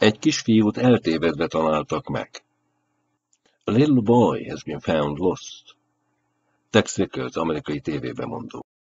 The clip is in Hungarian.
Egy kisfiút eltévedve találtak meg. A little boy has been found lost. Tex Rickles, amerikai tévébemondó.